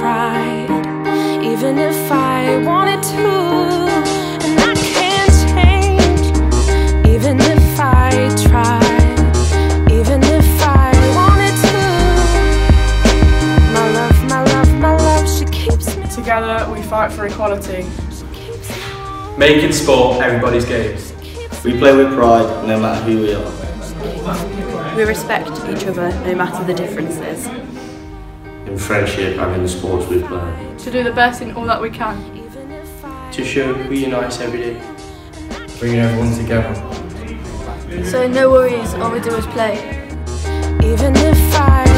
tried, even if I wanted to. And I can't change, even if I tried, even if I wanted to. My love, my love, my love, she keeps me. Together we fight for equality. Making sport everybody's game. We play with pride no matter who we are. We respect each other no matter the differences. In friendship and in the sports we play. To do the best in all that we can. To show we unite every day. Bringing everyone together. So no worries, all we do is play. Even if I